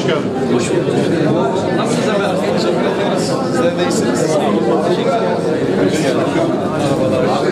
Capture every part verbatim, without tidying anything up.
geldin. Hoş bulduk. Nasılsınız efendim? Teşekkür ederiz. Sizler de iyisiniz. Sağ olun. Teşekkür ederim. Hoş geldin. Merhabalar.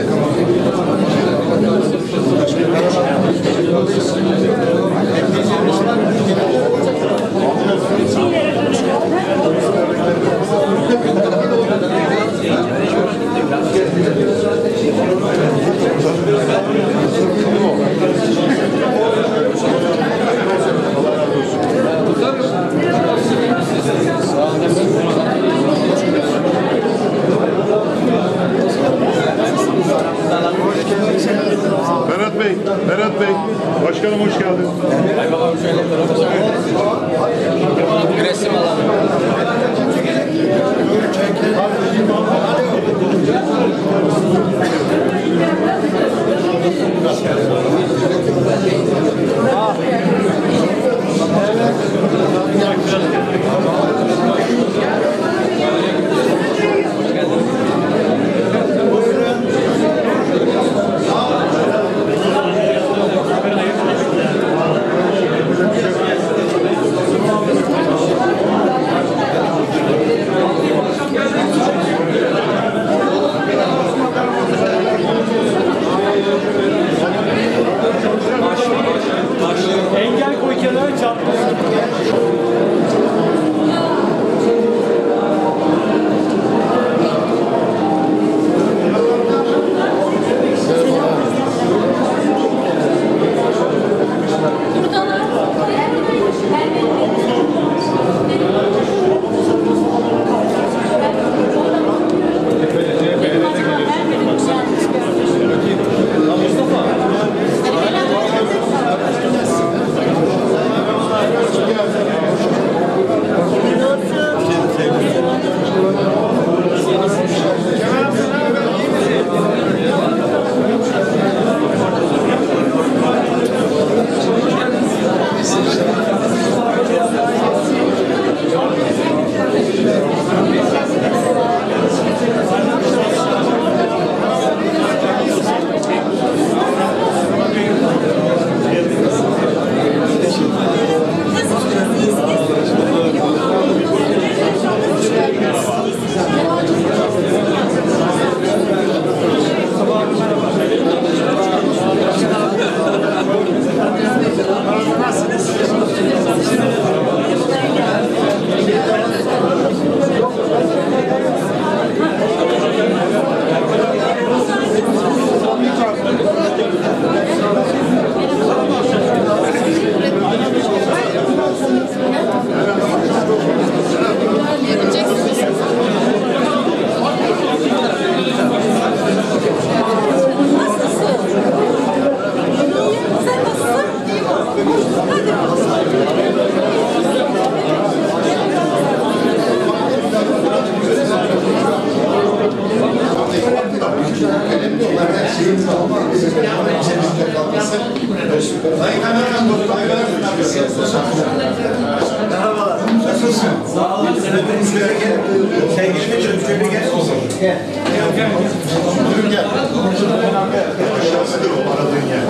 Berat Bey, Berat Bey, başkanım hoş geldin. Hay bakalım şöyle bir resim alalım. Engel koy kenara çarptı. Merhabalar. Nasılsın? Sağ olun. Sevgili çocuğum, şöyle gel. Gel. Gel, gel. Buyurun gel. Aşağısıdır o aradığın yer.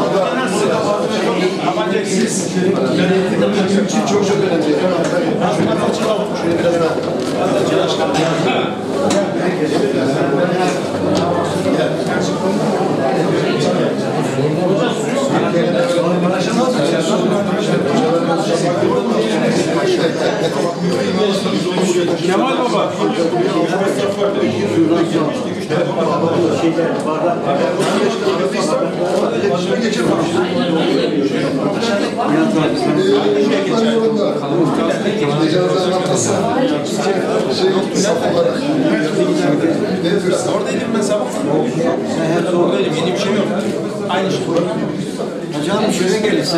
Siz yönetim için çok çok önemli. Şöyle biraz daha. Kemal Baba. Oradaydım ben sabah. Evet, oradaydım. Yeni bir şey yok. Aynı şey. Hocam şöyle gelirsin.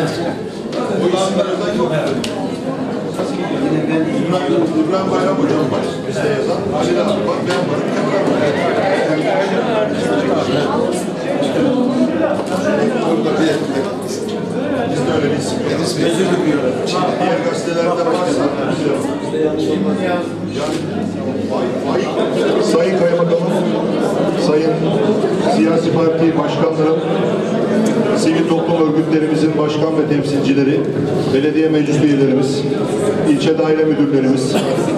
İbrahim Bayram hocam var. Bizde yazan. Ali Rami var. Ben varım. Burada bir ekmek. Biz de öyle bir isim. Diğer gazetelerde başka. Sayın Kaymakamım, Sayın Siyasi Parti Başkanlarım, sivil toplum örgütlerimizin başkan ve temsilcileri, belediye meclis üyelerimiz, ilçe daire müdürlerimiz,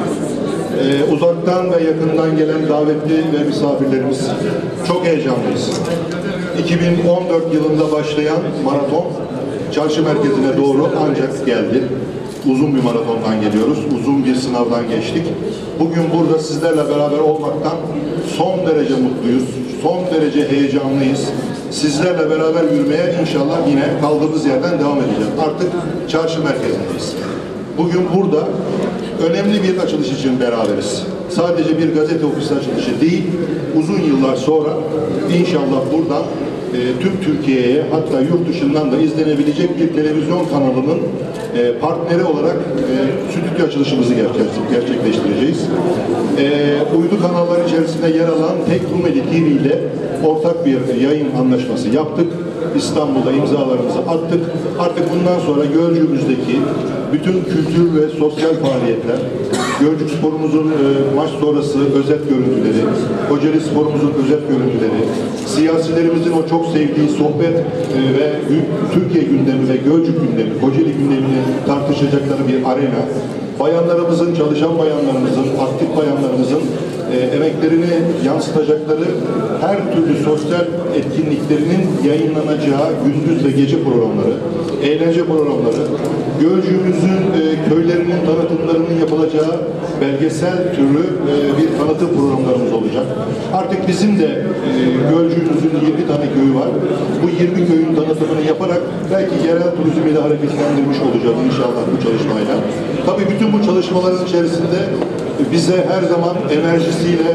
e, uzaktan ve yakından gelen davetli ve misafirlerimiz, çok heyecanlıyız. iki bin on dört yılında başlayan maraton çarşı merkezine doğru ancak geldi. Uzun bir maratondan geliyoruz, uzun bir sınavdan geçtik. Bugün burada sizlerle beraber olmaktan son derece mutluyuz, son derece heyecanlıyız. Sizlerle beraber yürümeye inşallah yine kaldığımız yerden devam edeceğiz. Artık çarşı merkezindeyiz. Bugün burada önemli bir açılış için beraberiz. Sadece bir gazete ofisi açılışı değil, uzun yıllar sonra inşallah buradan e, tüm Türkiye'ye, hatta yurt dışından da izlenebilecek bir televizyon kanalının e, partneri olarak e, stüdyo açılışımızı gerçek, gerçekleştireceğiz. E, uydu kanalları içerisinde yer alan Tek Rumeli T V ile ortak bir yayın anlaşması yaptık. İstanbul'da imzalarımızı attık. Artık bundan sonra Gölcük'ümüzdeki bütün kültür ve sosyal faaliyetler, Gölcük Spor'umuzun e, maç sonrası özet görüntüleri, Kocaeli Spor'umuzun özet görüntüleri, siyasilerimizin o çok sevdiği sohbet e, ve Türkiye gündemi ve Gölcük gündemi, Kocaeli gündemini tartışacakları bir arena, bayanlarımızın, çalışan bayanlarımızın, aktif bayanlarımızın e, emeklerini yansıtacakları her türlü sosyal etkinliklerinin yayınlanacağı gündüz ve gece programları, eğlence programları, Gölcük'ümüzün e, köylerinin tanıtımlarının yapılacağı belgesel türü e, bir tanıtım programlarımız olacak. Artık bizim de e, Gölcük'ümüzün yirmi tane köyü var. Bu yirmi köyün tanıtımını yaparak belki yerel turizmi de hareketlendirmiş olacağız inşallah bu çalışmayla. Tabii bütün bu çalışmaların içerisinde bize her zaman enerjisiyle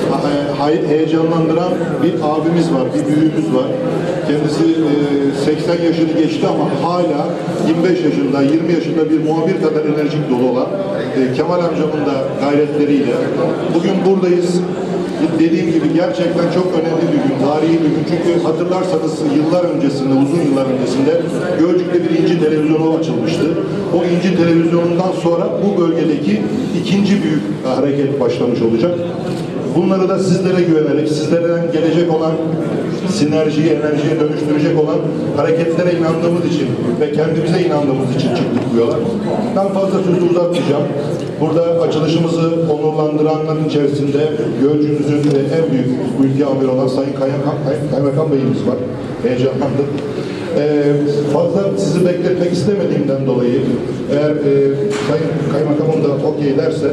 heyecanlandıran bir abimiz var, bir büyüğümüz var. Kendisi seksen yaşını geçti ama hala yirmi beş yaşında, yirmi yaşında bir muhabir kadar enerjik dolu olan Kemal amcamın da gayretleriyle bugün buradayız. Dediğim gibi gerçekten çok önemli bir gün, tarihi bir gün. Çünkü hatırlarsanız yıllar öncesinde, uzun yıllar öncesinde Gölcük'te bir İnci televizyonu açılmıştı. O İnci televizyonundan sonra bu bölgedeki ikinci büyük hareket başlamış olacak. Bunları da sizlere güvenerek, sizlerden gelecek olan sinerjiyi, enerjiye dönüştürecek olan hareketlere inandığımız için ve kendimize inandığımız için çıktık bu yola. Ben fazla sözü uzatmayacağım. Burada açılışımızı onurlandıranların içerisinde Gölcük'ümüzün en büyük ülke amiri olan Sayın Kaymakam, Kaymakam Bey'imiz var. Heyecanlandım. Ee, fazla sizi bekletmek istemediğimden dolayı eğer e, Sayın Kaymakamım da okey derse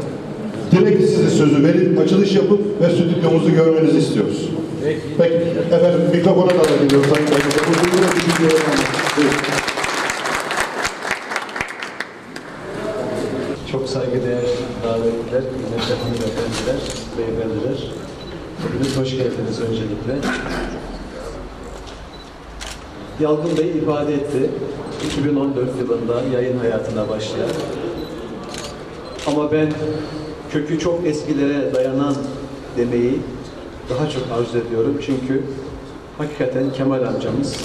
direkt size sözü verip açılış yapıp ve stüdyomuzu görmenizi istiyoruz. Peki. Peki. Efendim mikrofona davet ediyoruz Sayın Kaymakamım. Çok saygıdeğer davetliler, kıymetli hanımefendiler, beyefendiler. Hepiniz hoş geldiniz öncelikle. Yalgın Bey ifade etti. iki bin on dört yılında yayın hayatına başlayan. Ama ben kökü çok eskilere dayanan demeyi daha çok arzu ediyorum. Çünkü hakikaten Kemal amcamız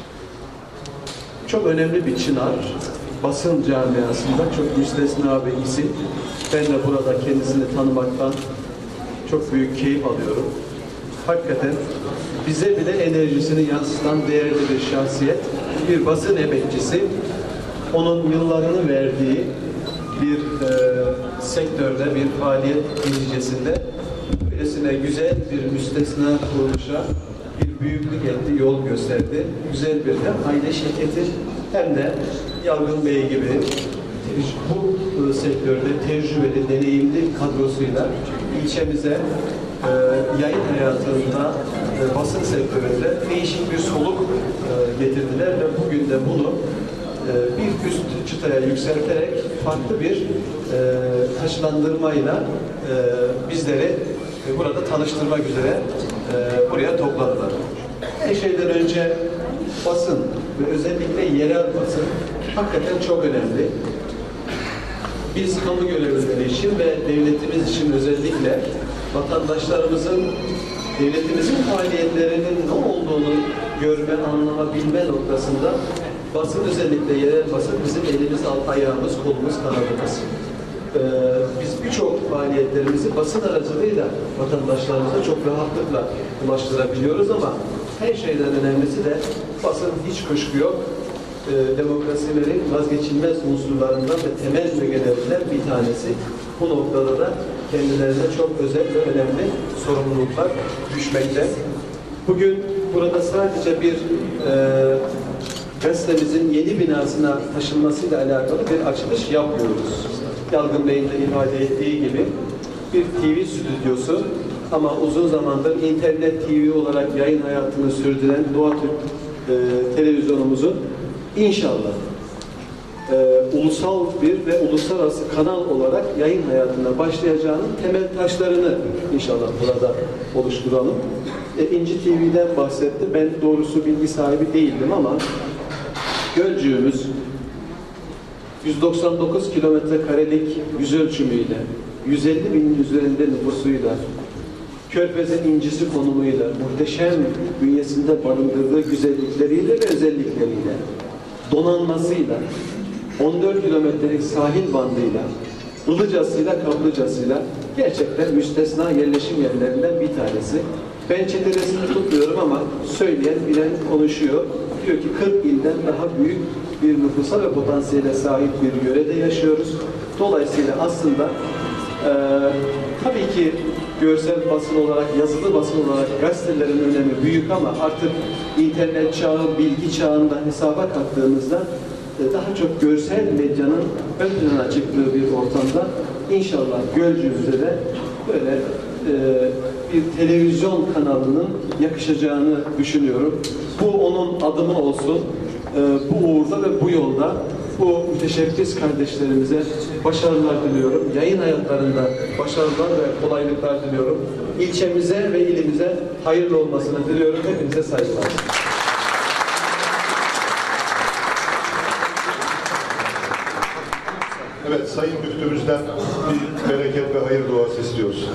çok önemli bir çınar. Basın camiasında çok müstesna bir isim. Ben de burada kendisini tanımaktan çok büyük keyif alıyorum. Hakikaten bize bile enerjisini yansıtan değerli bir şahsiyet, bir basın emekçisi. Onun yıllarını verdiği bir e, sektörde, bir faaliyet neticesinde böylesine güzel bir müstesna kuruluşa bir büyüklük etti, yol gösterdi. Güzel bir de aile şirketi hem de Yalgın Bey gibi bu sektörde tecrübeli, deneyimli kadrosuyla ilçemize e, yayın hayatında, e, basın sektöründe değişik bir soluk e, getirdiler ve bugün de bunu e, bir üst çıtaya yükselterek farklı bir e, taşlandırmayla e, bizleri e, burada tanıştırmak üzere e, buraya topladılar. Her şeyden önce basın ve özellikle yerel basın hakikaten çok önemli. Biz kamu görevlileri için ve devletimiz için özellikle vatandaşlarımızın, devletimizin faaliyetlerinin ne olduğunu görme, anlama, bilme noktasında basın, özellikle yerel basın bizim elimiz, ayağımız, kolumuz, kanadımız. Ee, biz birçok faaliyetlerimizi basın aracılığıyla vatandaşlarımıza çok rahatlıkla ulaştırabiliyoruz ama her şeyden önemlisi de basın hiç kuşku yok. E, demokrasilerin vazgeçilmez unsurlarından ve temel ögelerinden bir tanesi. Bu noktada da kendilerine çok özel ve önemli sorumluluklar düşmekte. Bugün burada sadece bir e, gazetemizin yeni binasına taşınmasıyla alakalı bir açılış yapmıyoruz. Yalgın Bey'in de ifade ettiği gibi bir T V stüdyosu ama uzun zamandır internet T V olarak yayın hayatını sürdüren Doğa Türk e, televizyonumuzun inşallah e, ulusal bir ve uluslararası kanal olarak yayın hayatına başlayacağının temel taşlarını inşallah burada oluşturalım. E, İnci T V'den bahsetti. Ben doğrusu bilgi sahibi değildim ama Gölcüğümüz yüz doksan dokuz kilometre karelik yüz ölçümüyle, yüz elli binin üzerinde nüfusuyla, Körfez'in incisi konumuyla, muhteşem bünyesinde barındırdığı güzellikleriyle ve özellikleriyle, donanmasıyla, on dört kilometrelik sahil bandıyla, Ilıcasıyla, Kaplıcasıyla gerçekten müstesna yerleşim yerlerinden bir tanesi. Ben çetelesini tutmuyorum ama söyleyen, bilen konuşuyor. Diyor ki kırk ilden daha büyük bir nüfusa ve potansiyele sahip bir yörede yaşıyoruz. Dolayısıyla aslında e, tabii ki görsel basın olarak, yazılı basın olarak gazetelerin önemi büyük ama artık internet çağı, bilgi çağında hesaba kattığımızda e, daha çok görsel medyanın ön plana çıktığı bir ortamda inşallah Gölcüğümüzde de böyle e, bir televizyon kanalının yakışacağını düşünüyorum. Bu onun adımı olsun. E, bu uğurda ve bu yolda bu müteşebbis kardeşlerimize başarılar diliyorum. Yayın hayatlarında başarılar ve kolaylıklar diliyorum. İlçemize ve ilimize hayırlı olmasını diliyorum. Hepinize saygılar. Evet, Sayın Müftümüzden bir bereket ve hayır duası istiyoruz.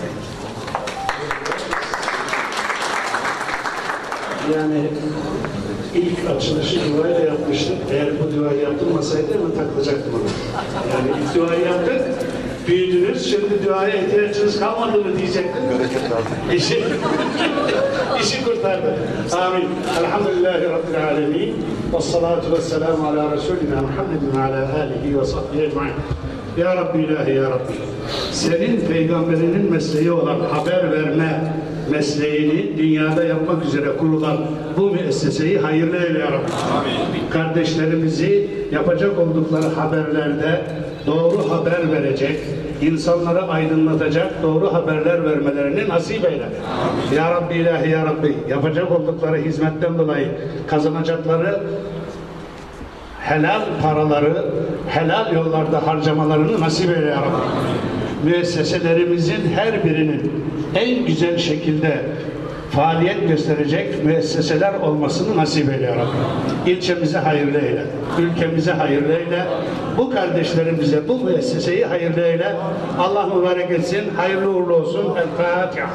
Yani ilk açılışı duayla yapmıştık. Eğer bu duayı yaptırmasaydı hemen takılacaktım ona. Yani ilk duayı yaptık, büyüdünüz, şimdi duaya ihtiyacınız kalmadı mı diyecektim. İşi, işi kurtardı. Amin. Elhamdülillahi Rabbil alemin. Vessalatu vesselamu ala Resulina Muhammedin ala alihi ve sahbihi ecmaîn. Ya Rabbi ilahi ya Rabbi. Senin peygamberinin mesleği olan haber verme mesleğini dünyada yapmak üzere kurulan bu müesseseyi hayırlı eyle ya Rabbi. Amin. Kardeşlerimizi yapacak oldukları haberlerde doğru haber verecek, insanları aydınlatacak doğru haberler vermelerini nasip eyle. Amin. Ya Rabbi ilahi ya Rabbi, yapacak oldukları hizmetten dolayı kazanacakları helal paraları helal yollarda harcamalarını nasip eyle ya Rabbi. Müesseselerimizin her birinin en güzel şekilde faaliyet gösterecek müesseseler olmasını nasip eyle ya Rabbi. İlçemize hayırlı eyle, ülkemize hayırlı eyle, bu kardeşlerimize bu müesseseyi hayırlı eyle. Allah mübarek etsin, hayırlı uğurlu olsun. El Fatiha.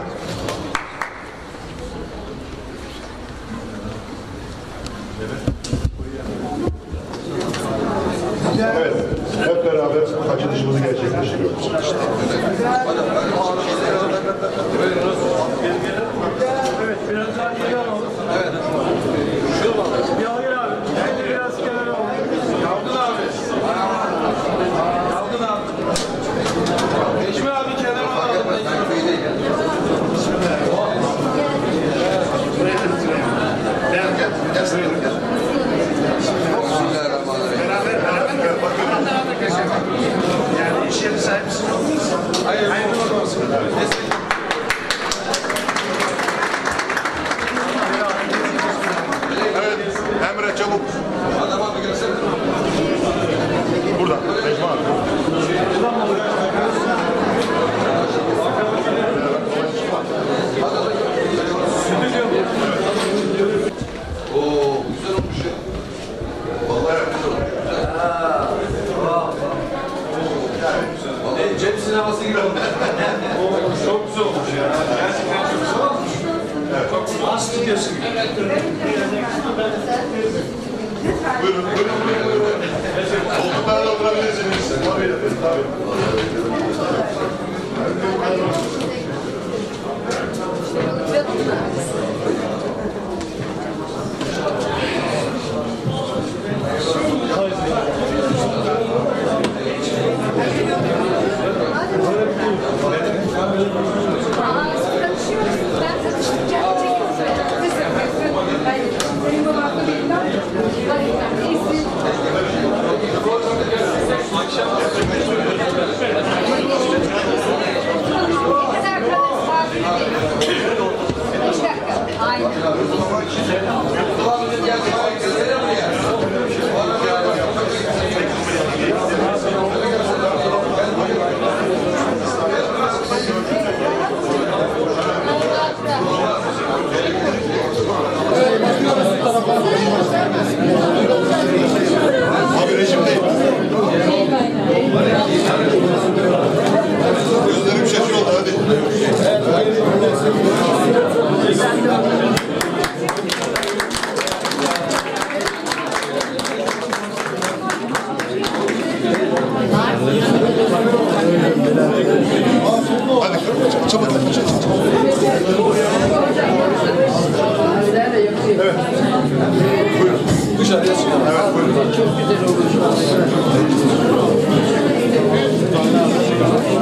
Evet, hep beraber açılışımızı gerçekleştiriyoruz. Evet, biraz daha geri alalım. Evet. Bir hayır abi. Bence biraz kenara alalım. Yavdın abi. Yavdın abi. Necmi abi kenara alalım. Yani iş yeri sahibisi olursa hayırlı olsun. Evet, Emre çabuk. Buradan, Necmi abi. Oo, güzel olmuş ya. Vallahi güzel olmuş. Vallahi cep sineması gibi olmuş. Çok güzel olmuş ya. Gerçekten çok güzel olmuş. Evet. Çok güzel. Az stüdyosu gibi. Buyurun, buyurun, buyurun. buyurun. Koltuklarda oturabilirsiniz. Tabii, tabii. Baba için.